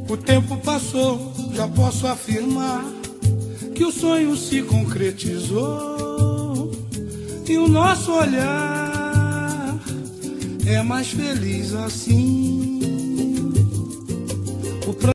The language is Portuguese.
O tempo passou, já posso afirmar que o sonho se concretizou e o nosso olhar é mais feliz assim.